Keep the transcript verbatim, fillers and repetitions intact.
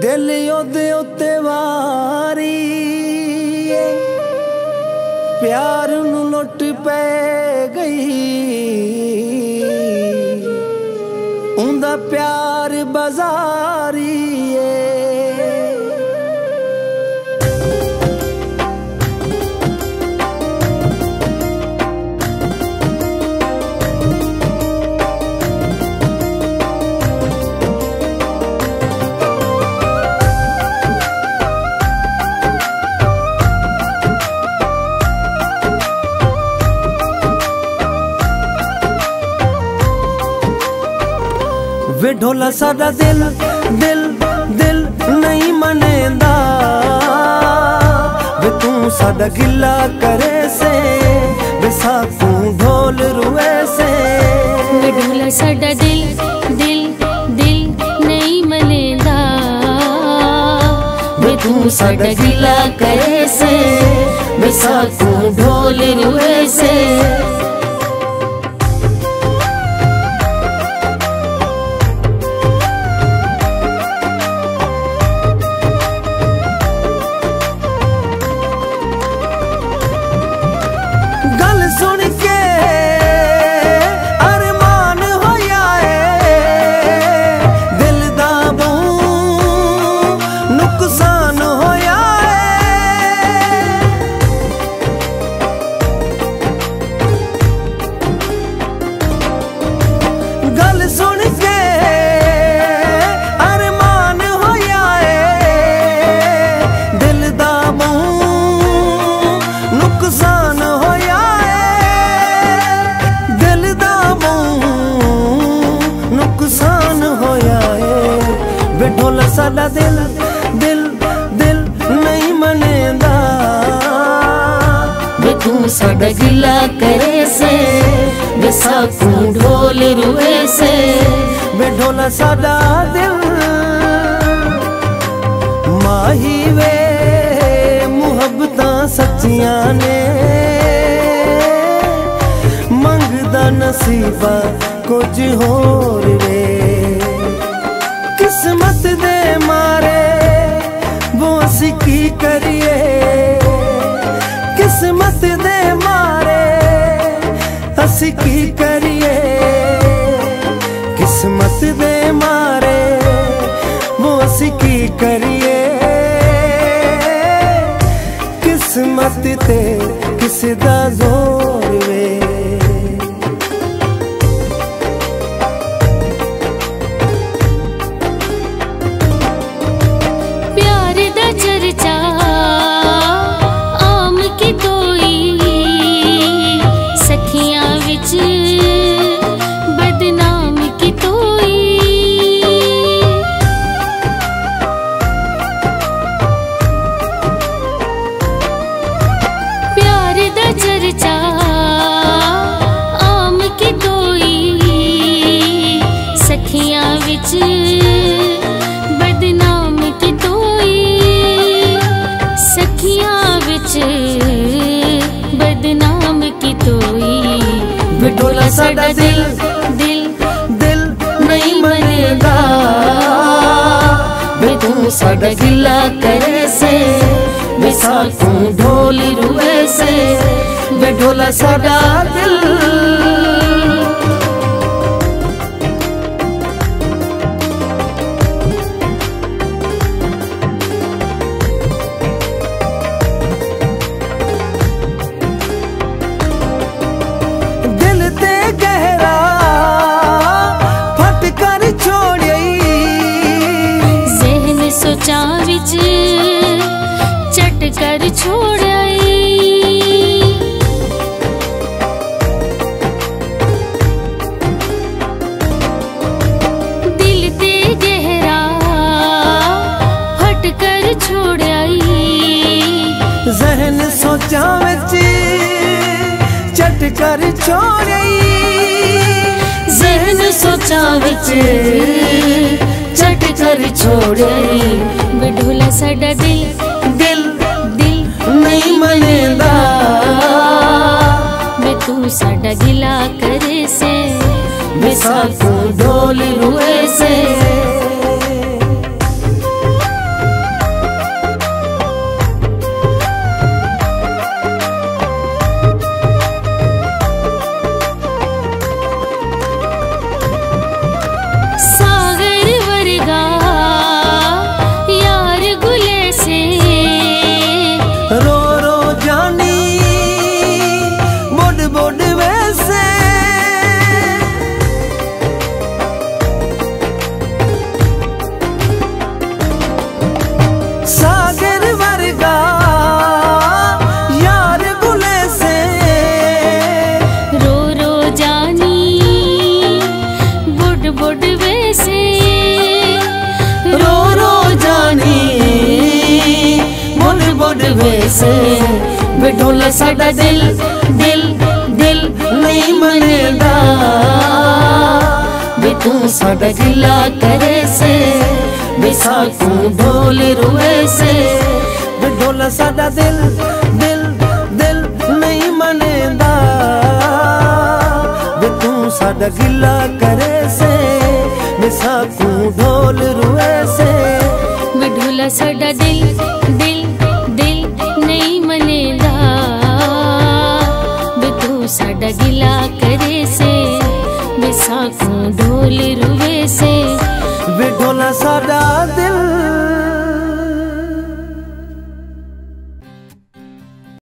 दिल ओदे उत्ते वारी प्यार नू लुट पै गई, उंदा प्यार बाजारी वे ढोला साडा दिल दिल दिल नहीं मनेंदा, वे तू साडा गिला करे से, वे साकू ढोल रुए से। वे ढोला साडा दिल दिल दिल नहीं मनेंदा, वे तू साडा गिला करे से, वे साकू ढोल रुए से। सुन के अरमान होया है, दिल दा बहुत नुकसान होया है। गल सुन के अरमान होया है, दिल दा बहुत नुकसान होया। नुकसान होया है वे ढोला साडा दिल दिल दिल नहीं मनेंदा, वे तू साडा गिला करे से, वे साकू ढोल रुए से। वे ढोला साडा दिल माही वे मुहब्बतां सच्चियां ने, मंगदा नसीबा कुछ होर वे। किस्मत दे मारे वो असी की करिए, किस्मत दे मारे असी की करिए, किस्मत दे मारे वो असी की करिए। किस्मत ते किसी दा जोर वे। बदनाम की तोई प्यार दा चर्चा आम की तोई, सखियां विच बदनाम की तोई, सखियां विच बदनाम की तोई। वे ढोला साडा दिल दिल दिल नहीं मनेंदा, वे तू साडा गिला करे से, वे साकू ढोल रुए से। वे ढोला साडा दिल सोचा विच चट कर छोड़ाई, दिल ते गहरा फट कर छोड़ाई। जहन सोचा विच चट कर छोड़ाई, जहन सोचा विच चट कर छोड़ाई। वे ढोला साडा दिल दिल दिल नहीं मनेंदा, वे तू साडा गिला करे से, वे साकू ढोल रुए से। से रो रो जानी बुढ़ बुढ़ वैसे वे ढोला साडा दिल दिल दिल नहीं मनेदा वे तू साडा गिला करे से वे साकू ढोल रुए से वे ढोला साडा दिल दिल दिल नहीं मनेदा वे तू साडा गिला करे से वे साकू ढोल रुए से वे ढोला साडा दिल दिल दिल नहीं मनेदा वे तू साडा गिला करे से वे साकू ढोल रुए से वे ढोला साडा